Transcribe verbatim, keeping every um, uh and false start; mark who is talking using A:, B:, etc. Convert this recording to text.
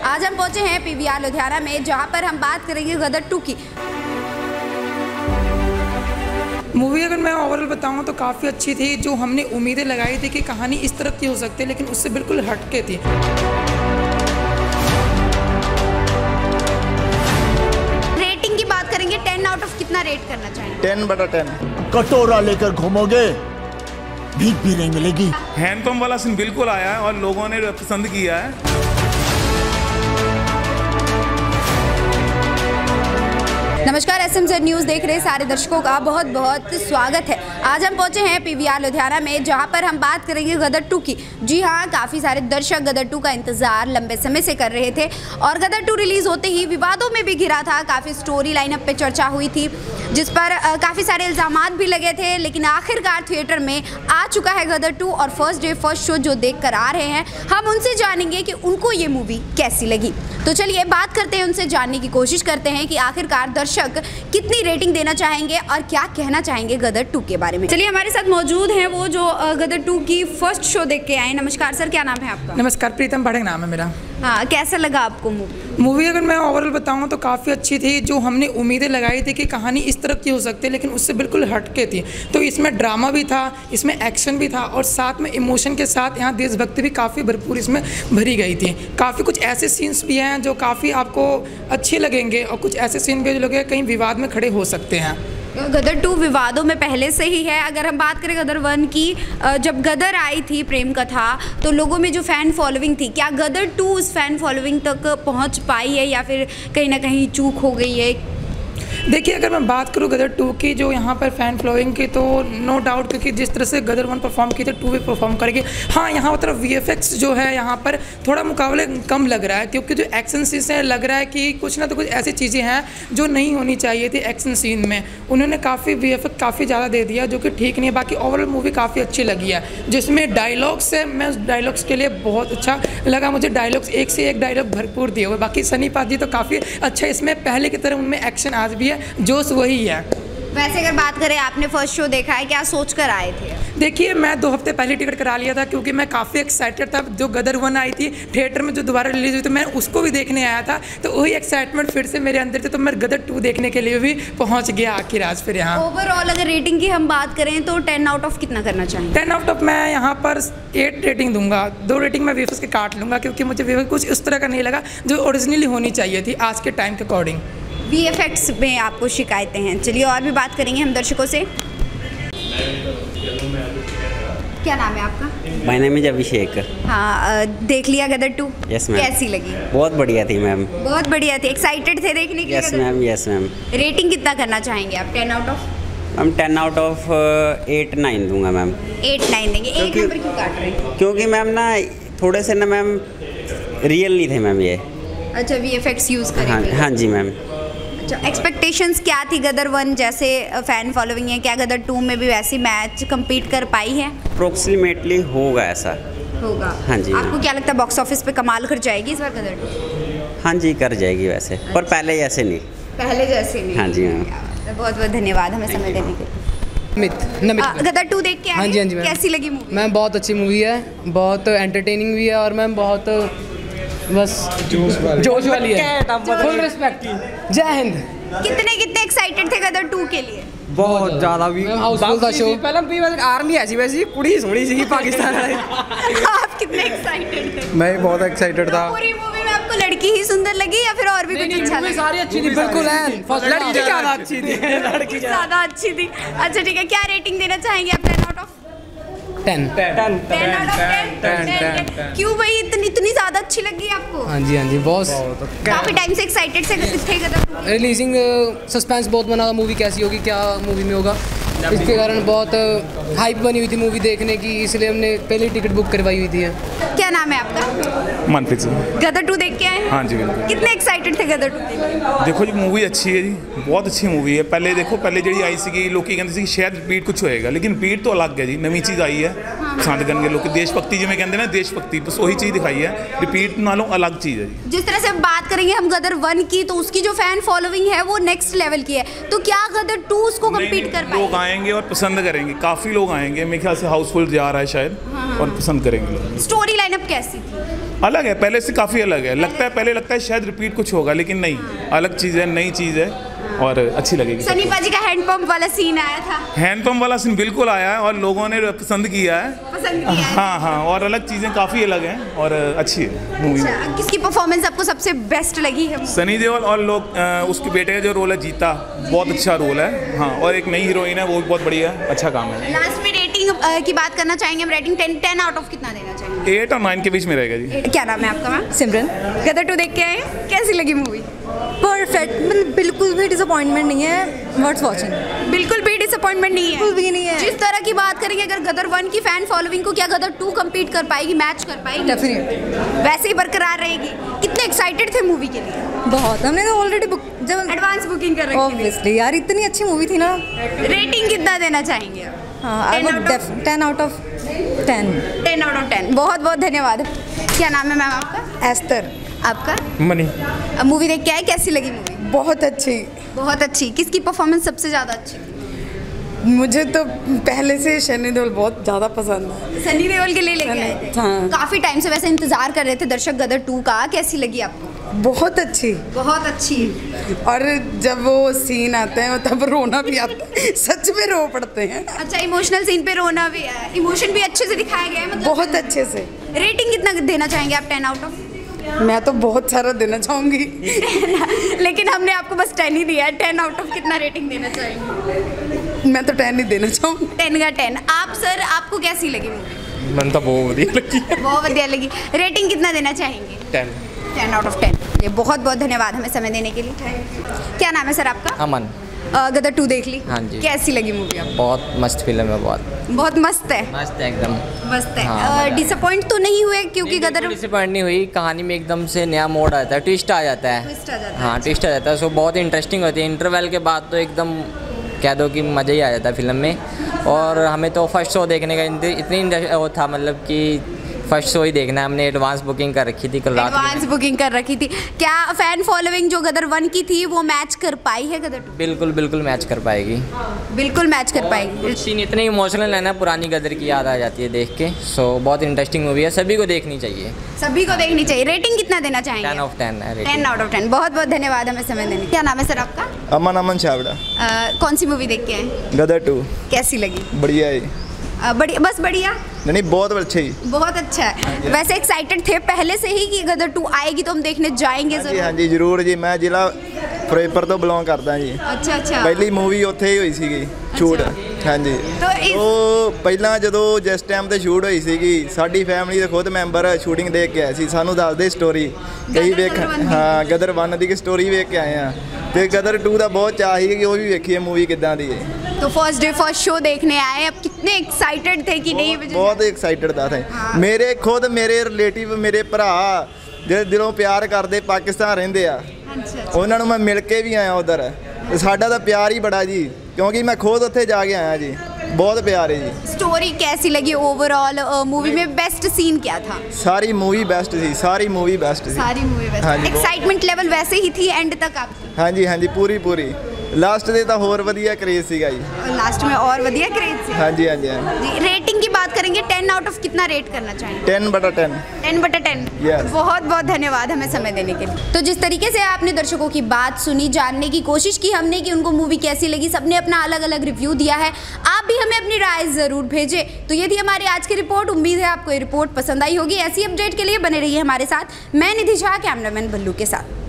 A: आज हम पहुंचे हैं पीवीआर लुधियाना में, जहां पर हम बात करेंगे गदर टू की।
B: मूवी अगर मैं ओवरऑल बताऊं तो काफ़ी अच्छी थी। जो हमने उम्मीदें लगाई थी कि कहानी इस तरह की हो सकती है, लेकिन उससे बिल्कुल हटके थी।
A: रेटिंग की बात करेंगे, टेन आउट ऑफ कितना रेट करना चाहिए?
C: टेन बटा टेन।
D: कटोरा लेकर घूमोगे भीख भी नहीं मिलेगी।
E: हैंडपंप वाला सीन बिल्कुल आया है और लोगों ने पसंद किया है।
A: नमस्कार, एसएमजेड न्यूज़ देख रहे सारे दर्शकों का बहुत बहुत स्वागत है। आज हम पहुंचे हैं पीवीआर लुधियाना में, जहां पर हम बात करेंगे गदर टू की। जी हां, काफ़ी सारे दर्शक गदर टू का इंतज़ार लंबे समय से कर रहे थे और गदर टू रिलीज़ होते ही विवादों में भी घिरा था। काफ़ी स्टोरी लाइनअप पे चर्चा हुई थी, जिस पर काफ़ी सारे इल्ज़ामात भी लगे थे, लेकिन आखिरकार थिएटर में आ चुका है गदर टू और फर्स्ट डे फर्स्ट शो जो देख कर आ रहे हैं, हम उनसे जानेंगे कि उनको ये मूवी कैसी लगी। तो चलिए बात करते हैं, उनसे जानने की कोशिश करते हैं कि आखिरकार दर्शक कितनी रेटिंग देना चाहेंगे और क्या कहना चाहेंगे गदर टू के बारे में। चलिए, हमारे साथ मौजूद हैं वो जो गदर टू की फर्स्ट शो देख के आए। नमस्कार सर, क्या नाम है आपका?
B: नमस्कार, प्रीतम भड़क नाम है मेरा।
A: हाँ, कैसा लगा आपको मूवी?
B: मूवी अगर मैं ओवरऑल बताऊं तो काफ़ी अच्छी थी। जो हमने उम्मीदें लगाई थी कि कहानी इस तरह की हो सकती है, लेकिन उससे बिल्कुल हटके थी। तो इसमें ड्रामा भी था, इसमें एक्शन भी था और साथ में इमोशन के साथ यहाँ देशभक्ति भी काफ़ी भरपूर इसमें भरी गई थी। काफ़ी कुछ ऐसे सीन्स भी हैं जो काफ़ी आपको अच्छे लगेंगे और कुछ ऐसे सीन भी जो लोग कहीं विवाद में खड़े हो सकते हैं।
A: गदर टू विवादों में पहले से ही है। अगर हम बात करें गदर वन की, जब गदर आई थी प्रेम कथा, तो लोगों में जो फ़ैन फॉलोइंग थी, क्या गदर टू उस फैन फॉलोइंग तक पहुंच पाई है या फिर कहीं ना कहीं चूक हो गई है?
B: देखिए, अगर मैं बात करूँ गदर टू की जो यहाँ पर फ़ैन फॉलोइंग की, तो नो डाउट क्योंकि जिस तरह से गदर वन परफॉर्म की थी, टू भी परफॉर्म करेगी। हाँ, यहाँ तरफ वी एफ एक्स जो है यहाँ पर थोड़ा मुकाबले कम लग रहा है, क्योंकि जो एक्शन सीन है लग रहा है कि कुछ ना तो कुछ ऐसी चीज़ें हैं जो नहीं होनी चाहिए थी एक्शन सीन में। उन्होंने काफ़ी वी एफ एक्स काफ़ी ज़्यादा दे दिया, जो कि ठीक नहीं है। बाकी ओवरऑल मूवी काफ़ी अच्छी लगी है। जिसमें डायलॉग्स है, मैं उस डायलॉग्स के लिए बहुत अच्छा लगा मुझे। डायलॉग्स एक से एक डायलॉग भरपूर दिए हुए। बाकी सनी पाजी तो काफ़ी अच्छा, इसमें पहले की तरह उनमें एक्शन आज भी है, जोश वही है।
A: वैसे अगर बात करें, आपने फर्स्ट शो देखा है, क्या सोच कर आए थे?
B: देखिए, मैं दो हफ्ते पहले टिकट करा लिया था, क्योंकि मैं काफ़ी एक्साइटेड था। जो गदर वन आई थी थिएटर में, जो दोबारा रिलीज हुई, तो मैं उसको भी देखने आया था। तो वही एक्साइटमेंट फिर से मेरे अंदर थी, तो मैं गदर टू देखने के लिए भी पहुंच गया आखिर आज फिर यहाँ।
A: ओवरऑल अगर रेटिंग की हम बात करें तो टेन आउट ऑफ कितना करना चाहिए?
B: टेन आउट ऑफ मैं यहाँ पर एट रेटिंग दूंगा। दो रेटिंग मैं वीएफएक्स के काट लूँगा, क्योंकि मुझे वीएफएक्स कुछ इस तरह का नहीं लगा जो ओरिजिनली होनी चाहिए थी आज के टाइम के अकॉर्डिंग।
A: वीएफएक्स में आपको शिकायतें हैं। चलिए और भी बात करेंगे हम दर्शकों से। क्या नाम है आपका?
F: My name is Abhishek.
A: हाँ, देख लिया गदर टू?
F: Yes ma'am.
A: कैसी लगी?
F: बहुत बढ़िया थी मैम।
A: बहुत बढ़िया थी। एक्साइटेड थे देखने के लिए?
F: Yes ma'am, yes ma'am.
A: Rating कितना करना चाहेंगे आप? Ten out of?
F: Ma'am ten out of eight nine दूंगा मैम।
A: एट नाइन देंगे? एक नंबर क्यों काट रहे हैं?
F: क्योंकि मैम ना थोड़े से ना मैम रियल नहीं थे मैम ये।
A: अच्छा, वीएफएक्स यूज़ करेंगे?
F: हाँ हाँ जी मैम।
A: अच्छा, एक्सपेक्टेशंस क्या थी? गदर वन जैसे फ़ैन फॉलोइंग है, क्या गदर टू में भी वैसी मैच compete कर पाई है?
F: अप्रोक्सीमेटली होगा ऐसा।
A: होगा?
F: हाँ जी।
A: आपको क्या लगता है बॉक्स ऑफिस पे कमाल कर जाएगी इस बार गदर टू?
F: हाँ जी, कर जाएगी वैसे, पर पहले जैसे नहीं।
A: पहले जैसे नहीं?
F: हाँ जी मैम।
A: बहुत बहुत धन्यवाद हमें समय देने के लिए।
G: नमित नमित
A: गदर टू देख के आए?
G: हाँ जी, हाँ जी मैम।
A: कैसी लगी मूवी?
G: मैम बहुत अच्छी मूवी है, बहुत एंटरटेनिंग भी है और मैम बहुत बस जोश वाली जोश वाली है। Full respect. जय हिंद।
A: कितने कितने एक्साइटेड थे गदर टू के लिए?
H: बहुत ज़्यादा भी।
G: हाउसफुल था शो।
H: पहले भी आर्मी ऐसी वैसी कुड़ी सोनी सी पाकिस्तान वाली।
A: आप कितने एक्साइटेड थे?
H: मैं बहुत एक्साइटेड था।
A: पूरी मूवी में आपको लड़की ही सुंदर लगी या फिर और भी कुछ अच्छा लगा?
G: सारी अच्छी थी, बिल्कुल है।
H: लड़की ज़्यादा अच्छी थी। लड़की
A: ज़्यादा अच्छी थी। अच्छा ठीक है, क्या रेटिंग देना चाहेंगे आप? Ten out of
G: ten.
H: Ten
A: ten. क्यों भाई, इतनी इतनी ज़्यादा अच्छी लगी आपको?
G: हाँ जी, हाँ जी, बॉस
A: काफ़ी टाइम से एक्साइटेड से थे गदर टू?
G: रिलीजिंग सस्पेंस बहुत बना था, मूवी कैसी होगी, क्या मूवी में होगा, इसके कारण बहुत हाइप बनी हुई थी मूवी देखने की, इसलिए हमने पहले टिकट बुक करवाई हुई थी।
A: क्या नाम है आपका?
E: मनप्रीत सिंह।
A: गदर टू देख के आए?
E: हाँ जी बिल्कुल।
A: कितने एक्साइटेड थे गदर टू?
E: देखो जी, मूवी अच्छी है जी, बहुत अच्छी मूवी है। पहले देखो, पहले जी आई सी लोग कहते सी शायद रिपीट कुछ होएगा, लेकिन रिपीट तो अलग है जी, नवी चीज़ आई है। पसंद करने लोग देशभक्ति जिमें कहते हैं ना, देशभक्ति बस वही चीज़ दिखाई है, रिपीट नालों अलग चीज़ है जी।
A: जिस तरह से बात करेंगे हम गदर वन की, तो उसकी जो फैन फॉलोइंग है वो नेक्स्ट लेवल की है, तो क्या गदर टू उसको कम्पीट कर पाएगी?
E: लोग आएंगे और पसंद करेंगे, काफ़ी लोग आएंगे, मेरे ख्याल से हाउसफुल जा रहा है शायद। हाँ, हाँ। और पसंद करेंगे लोग।
A: स्टोरी लाइनअप कैसी थी?
E: अलग है, पहले से काफ़ी अलग है। लगता है पहले लगता है शायद रिपीट कुछ होगा, लेकिन नहीं, अलग चीज़ है, नई चीज़ है और अच्छी लगेगी।
A: सनी पाजी का हैंडपंप वाला सीन आया था।
E: हैंडपंप वाला सीन बिल्कुल आया है और लोगों ने पसंद किया है।
A: पसंद किया है।
E: हाँ हाँ, और अलग चीज़ें काफ़ी अलग हैं और अच्छी है मूवी।
A: अच्छा, किसकी परफॉर्मेंस आपको सबसे बेस्ट लगी है?
E: सनी देओल और लोग आ, उसके बेटे का जो रोल है जीता, बहुत अच्छा रोल है। हाँ, और एक नई हीरोइन है, वो भी बहुत बढ़िया है, अच्छा काम है।
A: लास्ट में रेटिंग की बात करना चाहेंगे हम, rating ten ten out of कितना देना चाहेंगे?
E: एट और नाइन के बीच में रहेगा जी।
A: क्या नाम है आपका मैम?
C: सिमरन।
A: गदर टू देख के आए, कैसी लगी मूवी?
C: परफेक्ट, मतलब बिल्कुल भी डिसअपॉइंटमेंट नहीं है। Worth watching.
A: बिल्कुल भी डिसअपॉइंटमेंट नहीं है,
C: बिल्कुल भी नहीं है।
A: जिस तरह की बात करेंगे अगर गदर वन की फैन फॉलोइंग को, क्या गदर टू कम्पीट कर पाएगी, मैच कर पाएगी?
C: डेफिनेटली
A: वैसे ही बरकरार रहेगी। कितने एक्साइटेड थे मूवी के लिए?
C: बहुत, हमने तो ऑलरेडी बुक जब
A: एडवांस बुकिंग कर रखी थी।
C: ऑब्वियसली यार, इतनी अच्छी मूवी थी ना।
A: रेटिंग कितना देना चाहेंगे?
C: हाँ, I would ten out of ten.
A: Ten out of ten. बहुत बहुत धन्यवाद। क्या नाम है मैम आपका?
H: एस्तर।
A: आपका?
H: मनी।
A: मूवी देख के आए, कैसी लगी मूवी?
H: बहुत अच्छी।
A: बहुत अच्छी। किसकी परफॉर्मेंस सबसे ज़्यादा अच्छी थी?
H: मुझे तो पहले से सनी देओल बहुत ज़्यादा पसंद है।
A: सनी देओल के लिए लेके आए थे।
H: हाँ।
A: काफ़ी टाइम से वैसे इंतजार कर रहे थे दर्शक गदर टू का, कैसी लगी आपको?
H: बहुत अच्छी।
A: बहुत अच्छी।
H: और जब वो सीन आते हैं तब रोना भी आता है, सच में रो पड़ते हैं।
A: अच्छा, इमोशनल सीन पे रोना भी है, इमोशन भी अच्छे से दिखाया गया है मतलब।
H: बहुत अच्छे से।
A: रेटिंग कितना देना चाहेंगे आप टेन आउट ऑफ?
H: मैं तो बहुत सारा देना चाहूँगी।
A: लेकिन हमने आपको बस टेन ही दिया है। टेन आउट ऑफ कितना रेटिंग देना चाहेंगे?
H: मैं तो टेन ही देना चाहूँगी।
A: टेन का टेन। आप सर, आपको कैसी लगी मूवी?
I: मन तो बहुत बढ़िया लगी।
A: बहुत बढ़िया लगी। रेटिंग कितना देना चाहेंगे?
I: Ten.
A: Ten out of ten. ये बहुत बहुत धन्यवाद हमें समय देने के लिए। क्या नाम है सर आपका?
I: अमन।
A: अ, गदर टू देख ली?
I: हाँ जी।
A: कैसी लगी मूवी आपको?
I: बहुत मस्त फिल्म है, बहुत
A: बहुत मस्त है।
I: मस्त है एकदम।
A: मस्त है।
I: हाँ,
A: डिसअपॉइंट तो नहीं हुए क्योंकि गदर
I: डिसअपॉइंट नहीं हुई, कहानी में एकदम से नया मोड़ आता है, ट्विस्ट आ जाता है।
A: ट्विस्ट आ जाता है।
I: हाँ, ट्विस्ट आ जाता है, सो बहुत इंटरेस्टिंग होती है। इंटरवल के बाद तो एकदम कह दो कि मज़ा ही आ जाता है फिल्म में। और हमें तो फर्स्ट शो देखने का इतनी वो था, मतलब कि फर्स्ट शो ही देखना है। हमने एडवांस बुकिंग कर रखी थी कल रात में।
A: एडवांस बुकिंग कर रखी थी। क्या फैन फॉलोइंग जो गदर वन की थी वो मैच कर पाई है गदर टू?
I: बिल्कुल बिल्कुल मैच कर पाएगी।
A: बिल्कुल मैच कर पाएगी।
I: कुछ सीन इतने इमोशनल है ना, पुरानी गदर की याद आ जाती है देख के। सो बहुत इंटरेस्टिंग मूवी है, सभी को देखनी चाहिए।
A: सभी को देखनी चाहिए। रेटिंग कितना देना चाहेंगे?
I: टेन ऑफ टेन है।
A: Ten out of ten. बहुत बहुत धन्यवाद हमें समय देने। क्या नाम है सर आपका?
J: अमन अमन छावड़ा।
A: अ, कौन सी मूवी देख के आए?
J: गदर टू।
A: कैसी लगी?
J: बढ़िया है।
A: अ, बढ़िया, बस बढ़िया?
J: नहीं बहुत अच्छा ही।
A: बहुत अच्छा है। वैसे एक्साइटेड थे पहले से ही कि गदर टू आएगी तो हम देखने जाएंगे
J: जी
A: जरूर?
J: हाँ जी जरूर जी। मैं ਜ਼ਿਲ੍ਹਾ ਫਿਰੋਜ਼ਪੁਰ ਤੋਂ ਬਿਲੋਂਗ ਕਰਦਾ ਜੀ।
A: अच्छा अच्छा।
J: ਪਹਿਲੀ ਮੂਵੀ ਉੱਥੇ ਹੀ ਹੋਈ ਸੀਗੀ ਸ਼ੂਟ। ਹਾਂਜੀ।
A: तो इस
J: ਉਹ ਪਹਿਲਾਂ ਜਦੋਂ ਜਿਸ ਟਾਈਮ ਤੇ ਸ਼ੂਟ ਹੋਈ ਸੀਗੀ, ਸਾਡੀ ਫੈਮਿਲੀ ਦੇ ਖੁਦ ਮੈਂਬਰ ਸ਼ੂਟਿੰਗ ਦੇਖ ਕੇ ਆਏ ਸੀ, ਸਾਨੂੰ ਦੱਸਦੇ ਸਟੋਰੀ ਕਈ ਵੇਖ।
A: ਗਦਰ one ਦੀ।
J: ਹਾਂ, ਗਦਰ ਵਨ ਦੀ ਸਟੋਰੀ ਵੇਖ ਕੇ ਆਏ ਆ ਤੇ ਗਦਰ ਟੂ ਦਾ ਬਹੁਤ ਚਾਅ ਸੀ ਕਿ ਉਹ ਵੀ ਵੇਖੀਏ ਮੂਵੀ ਕਿੱਦਾਂ ਦੀ ਹੈ।
A: तो फर्स्ट डे फर्स्ट शो देखने आए, अब कितने एक्साइटेड थे कि नहीं? मुझे-
J: ਬਹੁਤ ਐਕਸਾਈਟਡ ਦਾ ਥੇ। ਮੇਰੇ ਖੁਦ ਮੇਰੇ ਰਿਲੇਟਿਵ ਮੇਰੇ ਭਰਾ ਜਿਹੜੇ ਦਿਲੋਂ ਪਿਆਰ ਕਰਦੇ ਪਾਕਿਸਤਾਨ ਰਹਿੰਦੇ ਆ,
A: अच्छा अच्छा।
J: ਉਹਨਾਂ ਨੂੰ ਮੈਂ ਮਿਲ ਕੇ ਵੀ ਆਇਆ ਉਧਰ। ਤੇ ਸਾਡਾ ਤਾਂ ਪਿਆਰ ਹੀ ਬੜਾ ਜੀ, ਕਿਉਂਕਿ ਮੈਂ ਖੁਦ ਉੱਥੇ ਜਾ ਕੇ ਆਇਆ ਜੀ। बहुत प्यार है जी।
A: स्टोरी कैसी लगी ओवरऑल? मूवी में बेस्ट सीन क्या था?
J: सारी मूवी बेस्ट थी, सारी मूवी बेस्ट थी।
A: सारी मूवी बेस्ट।
J: हाँ जी,
A: एक्साइटमेंट लेवल वैसे ही थी एंड तक आपकी?
J: हाँ जी हाँ जी पूरी पूरी। लास्ट दे तो होर वधिया क्रेज सीगा जी।
A: लास्ट में और वधिया क्रेज सी।
J: हाँ जी हाँ जी हाँ
A: जी। रेटिंग की बात करेंगे, टेन आउट ऑफ कितना रेट करना चाहिए?
J: टेन बटा टेन।
A: टेन बटा टेन।
J: Yes.
A: बहुत बहुत धन्यवाद हमें समय देने के लिए। तो जिस तरीके से आपने दर्शकों की बात सुनी, जानने की कोशिश की हमने कि उनको मूवी कैसी लगी, सबने अपना अलग अलग रिव्यू दिया है। आप भी हमें अपनी राय ज़रूर भेजें। तो ये थी हमारी आज की रिपोर्ट। उम्मीद है आपको ये रिपोर्ट पसंद आई होगी। ऐसी अपडेट के लिए बने रहिए हमारे साथ। मैं निधि झा, कैमरामैन भल्लू के साथ।